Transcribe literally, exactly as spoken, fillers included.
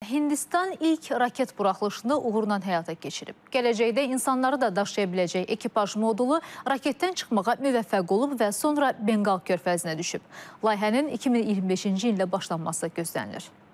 Hindistan ilk raket buraxılışını uğurla həyata keçirib. Gələcəkdə insanları da daşıya biləcək ekipaj modulu raketdən çıxmağa müvəffəq olub və sonra Benqal körfəzinə düşüb. Layihənin iki min iyirmi beşinci ildə başlanması gözlənilir.